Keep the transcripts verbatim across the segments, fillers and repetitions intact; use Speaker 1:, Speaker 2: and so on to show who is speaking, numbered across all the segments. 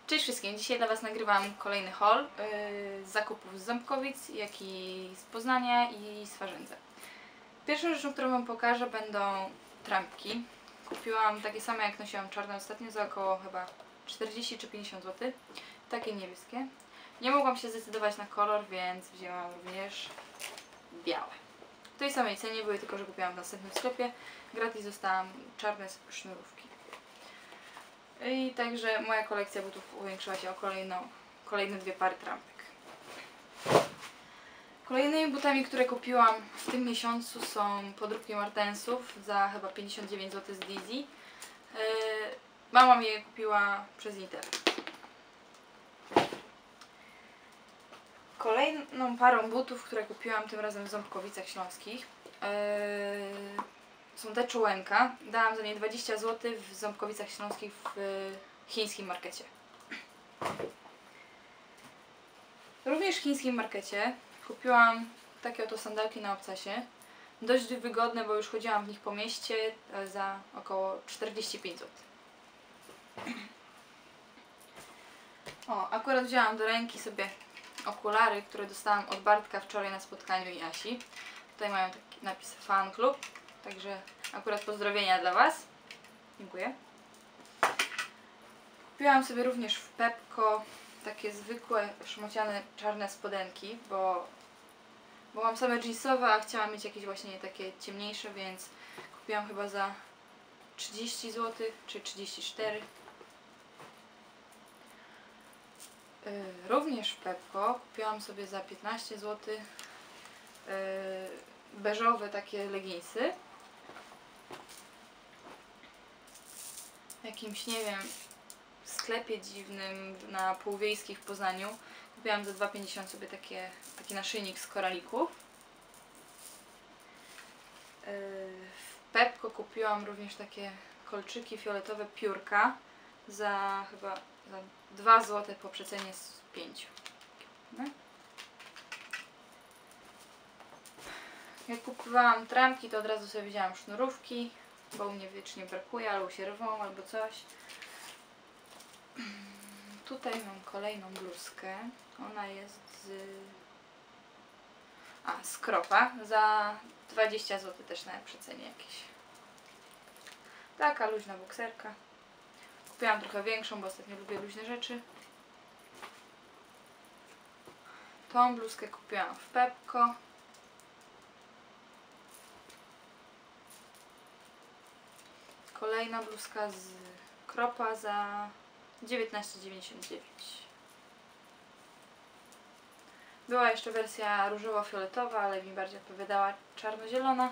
Speaker 1: Cześć wszystkim, dzisiaj dla Was nagrywam kolejny haul yy, z zakupów z Ząbkowic, jak i z Poznania i z Farzędza. Pierwszą rzeczą, którą Wam pokażę, będą trampki. Kupiłam takie same, jak nosiłam czarne ostatnio, za około chyba czterdzieści czy pięćdziesiąt złotych. Takie niebieskie. Nie mogłam się zdecydować na kolor, więc wzięłam również białe. W tej samej cenie były, tylko że kupiłam w następnym sklepie. Gratis dostałam czarne sznurówki. I także moja kolekcja butów uwiększyła się o kolejną, kolejne dwie pary trampek. Kolejnymi butami, które kupiłam w tym miesiącu, są podróbki Martensów za chyba pięćdziesiąt dziewięć złotych z Dizzy. Yy, mama mi je kupiła przez internet. Kolejną parą butów, które kupiłam tym razem w Ząbkowicach Śląskich, yy, są te czułenka. Dałam za nie dwadzieścia złotych w Ząbkowicach Śląskich w chińskim markecie. Również w chińskim markecie kupiłam takie oto sandałki na obcasie. Dość wygodne, bo już chodziłam w nich po mieście, za około czterdzieści pięć złotych. O, akurat wzięłam do ręki sobie okulary, które dostałam od Bartka wczoraj na spotkaniu i Asi. Tutaj mają taki napis Fan Club, także akurat pozdrowienia dla Was. Dziękuję. Kupiłam sobie również w Pepco takie zwykłe, szmociane, czarne spodenki, bo, bo mam same jeansowe, a chciałam mieć jakieś właśnie takie ciemniejsze, więc kupiłam chyba za trzydzieści złotych, czy trzydzieści cztery. Yy, również w Pepco kupiłam sobie za piętnaście złotych yy, beżowe takie leginsy. W jakimś, nie wiem, sklepie dziwnym na Półwiejskich w Poznaniu. Kupiłam za dwa pięćdziesiąt sobie takie, taki naszyjnik z koralików. Yy, w Pepco kupiłam również takie kolczyki fioletowe piórka za chyba za dwa złote po przecenie z pięciu. Jak kupowałam trampki, to od razu sobie wzięłam sznurówki, bo u mnie wiecznie brakuje, albo się rwą, albo coś. Tutaj mam kolejną bluzkę. Ona jest z... A, z Kropa. Za dwadzieścia złotych też na przecenie jakieś. Taka luźna bokserka. Kupiłam trochę większą, bo ostatnio lubię luźne rzeczy. Tą bluzkę kupiłam w Pepco. Kolejna bluzka z Kropa za dziewiętnaście dziewięćdziesiąt dziewięć. Była jeszcze wersja różowo-fioletowa, ale mi bardziej odpowiadała czarno-zielona.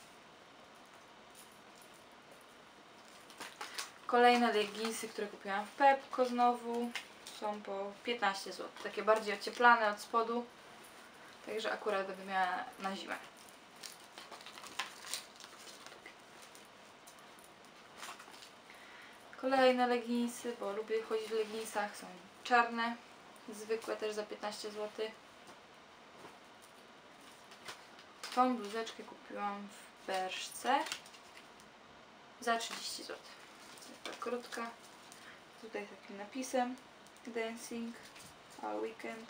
Speaker 1: Kolejne leginsy, które kupiłam w Pepco znowu, są po piętnaście złotych. Takie bardziej ocieplane od spodu, także akurat będę miała na zimę. Kolejne leginsy, bo lubię chodzić w leginsach, są czarne, zwykłe też za piętnaście złotych. Tą bluzeczkę kupiłam w Berszce za trzydzieści złotych. Taka krótka, tutaj takim napisem Dancing all weekend.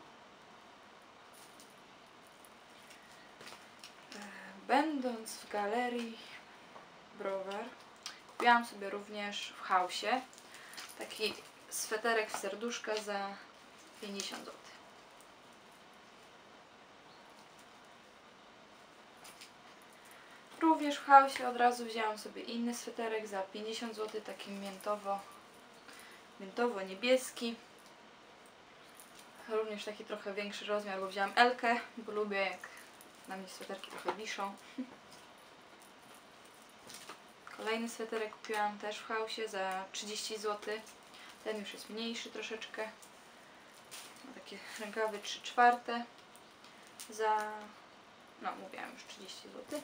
Speaker 1: Będąc w galerii Browar, kupiłam sobie również w Hausie taki sweterek w serduszka za pięćdziesiąt złotych. Również w Hausie od razu wzięłam sobie inny sweterek za pięćdziesiąt złotych, taki miętowo, miętowo niebieski. Również taki trochę większy rozmiar, bo wzięłam L-kę, bo lubię, jak na mnie sweterki trochę wiszą. Kolejny sweterek kupiłam też w Hausie za trzydzieści złotych. Ten już jest mniejszy troszeczkę. Ma takie rękawy trzy czwarte. Za, no mówiłam już trzydzieści złotych.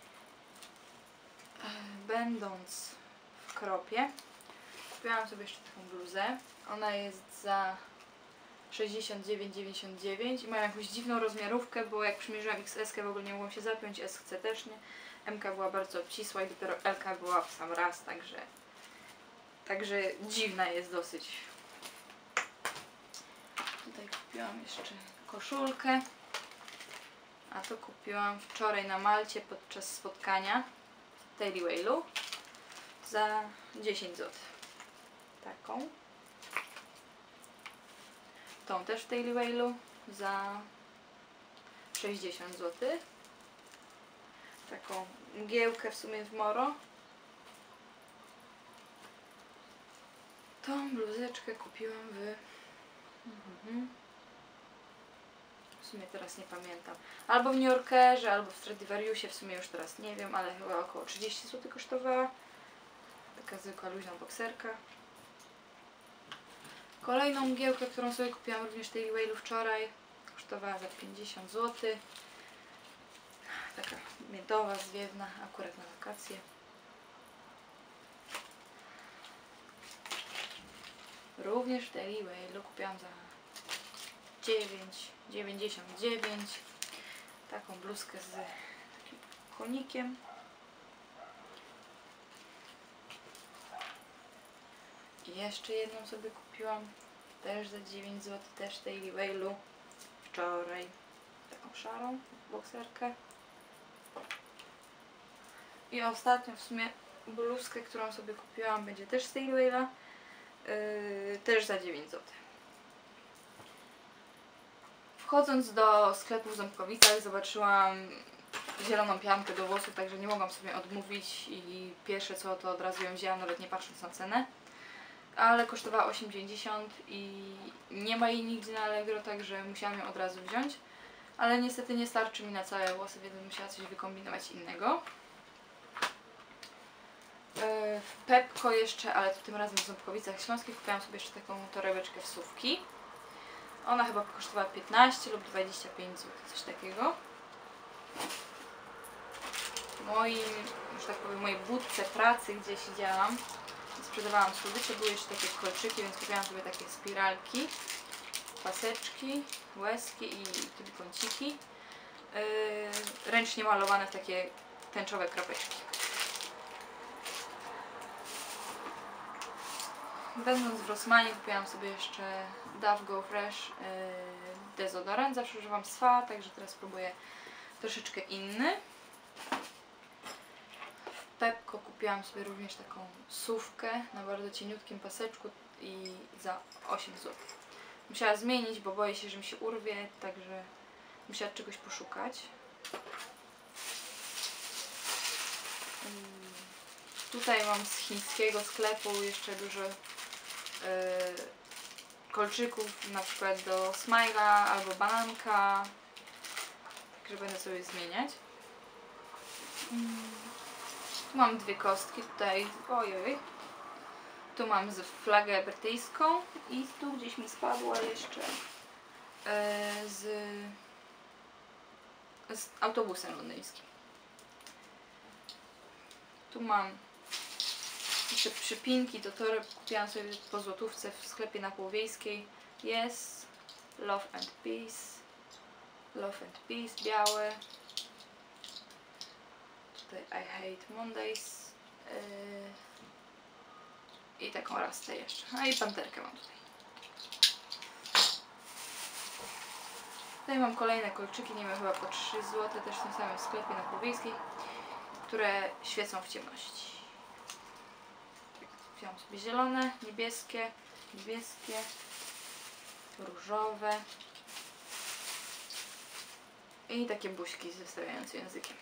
Speaker 1: Będąc w Kropie, kupiłam sobie jeszcze taką bluzę. Ona jest za sześćdziesiąt dziewięć dziewięćdziesiąt dziewięć i ma jakąś dziwną rozmiarówkę, bo jak przymierzyłam X S w ogóle nie mogłam się zapiąć, S chcę też nie. M ka była bardzo obcisła i dopiero L ka była w sam raz, także także dziwna jest dosyć. Tutaj kupiłam jeszcze koszulkę, a to kupiłam wczoraj na Malcie podczas spotkania w Daily Whale'u za dziesięć złotych. Taką. Tą też w Daily Whale'u za sześćdziesiąt złotych. Taką mgiełkę w sumie w Moro. Tą bluzeczkę kupiłam w... Mhm. W sumie teraz nie pamiętam. Albo w New Yorkerze, albo w Stradivariusie, w sumie już teraz nie wiem, ale chyba około trzydzieści złotych kosztowała. Taka zwykła luźna bokserka. Kolejną mgiełkę, którą sobie kupiłam również w Daily Whale'u wczoraj, kosztowała za pięćdziesiąt złotych. Taka miodowa, zwiewna, akurat na wakacje. Również w Daily Whale'u kupiłam za dziewięć dziewięćdziesiąt dziewięć. Taką bluzkę z takim konikiem. I jeszcze jedną sobie kupiłam, też za dziewięć złotych, też w Daily Whale'u wczoraj. Taką szarą bokserkę. I ostatnio w sumie bluzkę, którą sobie kupiłam, będzie też z Daily Whale'a, yy, też za dziewięć złotych. Wchodząc do sklepu w Ząbkowicach zobaczyłam zieloną piankę do włosów, także nie mogłam sobie odmówić i pierwsze co to od razu ją wzięłam, nawet nie patrząc na cenę. Ale kosztowała osiem dziewięćdziesiąt i nie ma jej nigdzie na Allegro, także musiałam ją od razu wziąć. Ale niestety nie starczy mi na całe włosy, więc musiała coś wykombinować innego. W Pepco jeszcze, ale to tym razem w Ząbkowicach Śląskich, kupiłam sobie jeszcze taką torebeczkę wsówki. Ona chyba kosztowała piętnaście lub dwadzieścia pięć złotych, coś takiego. W moim, że tak powiem, mojej budce pracy, gdzie siedziałam, sprzedawałam słodycze, były jeszcze takie kolczyki, więc kupiłam sobie takie spiralki, paseczki, łezki i trójkąciki, yy, ręcznie malowane w takie tęczowe kropeczki. Będąc w Rossmanie kupiłam sobie jeszcze Dove Go Fresh yy, dezodorant, zawsze używam Swa, także teraz spróbuję troszeczkę inny. W Pepco kupiłam sobie również taką sówkę na bardzo cieniutkim paseczku i za osiem złotych. Musiała zmienić, bo boję się, że mi się urwie, także musiała czegoś poszukać. Tutaj mam z chińskiego sklepu jeszcze dużo yy, kolczyków, na przykład do Smile'a albo bananka, także będę sobie zmieniać. Tu mam dwie kostki, tutaj, ojoj, tu mam z flagę brytyjską i tu gdzieś mi spadła jeszcze yy, z, z autobusem londyńskim. Tu mam jeszcze przypinki do toreb, kupiłam sobie po złotówce w sklepie na Połowiejskiej. Jest Love and Peace, Love and Peace, białe. Tutaj I Hate Mondays yy, i taką rastę jeszcze. No i panterkę mam tutaj. Tutaj mam kolejne kolczyki, nie wiem, chyba po trzy złote, też w tym samym sklepie na Połowiejskiej, które świecą w ciemności. Wziąłam sobie zielone, niebieskie, niebieskie, różowe i takie buźki z wystawiającym językiem.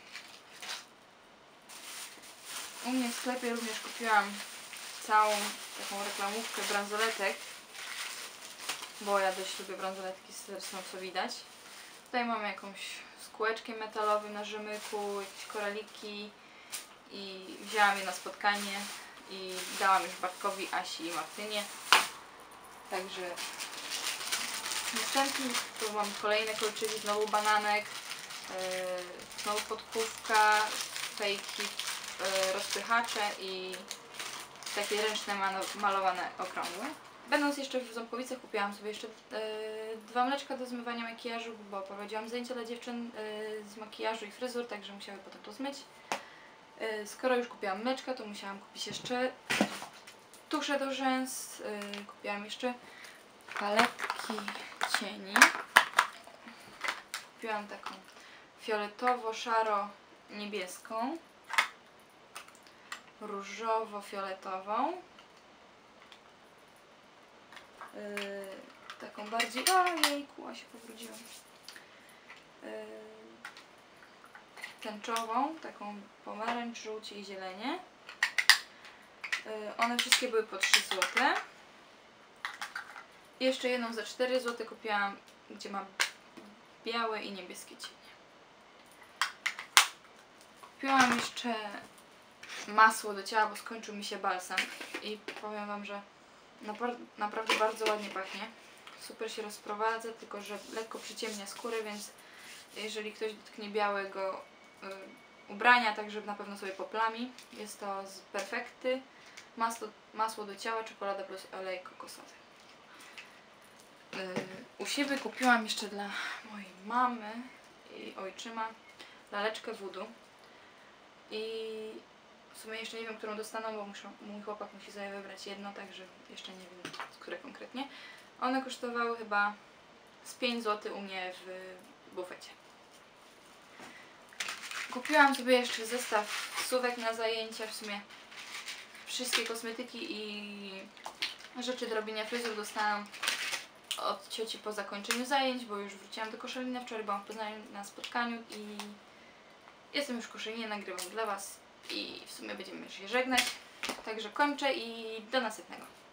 Speaker 1: U mnie w sklepie również kupiłam całą taką reklamówkę bransoletek, bo ja dość lubię bransoletki, zresztą co widać. Tutaj mam jakąś z kółeczkiem metalowym na rzemyku, jakieś koraliki i wzięłam je na spotkanie i dałam już Bartkowi, Asi i Martynie. Także następnie tu mam kolejne kolczyki, znowu bananek, yy, znowu podkówka, fejki, yy, rozpychacze i takie ręczne malowane okrągłe. Będąc jeszcze w Ząbkowicach kupiłam sobie jeszcze yy, dwa mleczka do zmywania makijażu, bo prowadziłam zajęcia dla dziewczyn yy, z makijażu i fryzur, także musiały potem to zmyć. Yy, skoro już kupiłam mleczka, to musiałam kupić jeszcze tusze do rzęs, yy, kupiłam jeszcze paletki cieni. Kupiłam taką fioletowo-szaro-niebieską, różowo-fioletową, yy, taką bardziej, ojejku, a się pobrudziłam, yy, tęczową, taką pomarańcz, żółcie i zielenie. Yy, one wszystkie były po trzy złote. I jeszcze jedną za cztery złote kupiłam, gdzie ma białe i niebieskie cienie. Kupiłam jeszcze masło do ciała, bo skończył mi się balsam i powiem wam, że napra naprawdę bardzo ładnie pachnie. Super się rozprowadza, tylko że lekko przyciemnia skórę, więc jeżeli ktoś dotknie białego y, ubrania, także na pewno sobie poplami. Jest to z Perfekty. Masło, masło do ciała, czekolada plus olej kokosowy. Yy, u siebie kupiłam jeszcze dla mojej mamy i ojczyma laleczkę voodoo. I w sumie jeszcze nie wiem, którą dostaną, bo muszę, mój chłopak musi sobie wybrać jedno, także jeszcze nie wiem, które konkretnie. One kosztowały chyba z pięć złotych u mnie w bufecie. Kupiłam sobie jeszcze zestaw suwek na zajęcia, w sumie wszystkie kosmetyki i rzeczy do robienia fryzur dostałam od cioci po zakończeniu zajęć, bo już wróciłam do Koszalina. Wczoraj byłam w Poznaniu na spotkaniu i jestem już w Koszalinie, nagrywam dla Was i w sumie będziemy się żegnać. Także kończę i do następnego.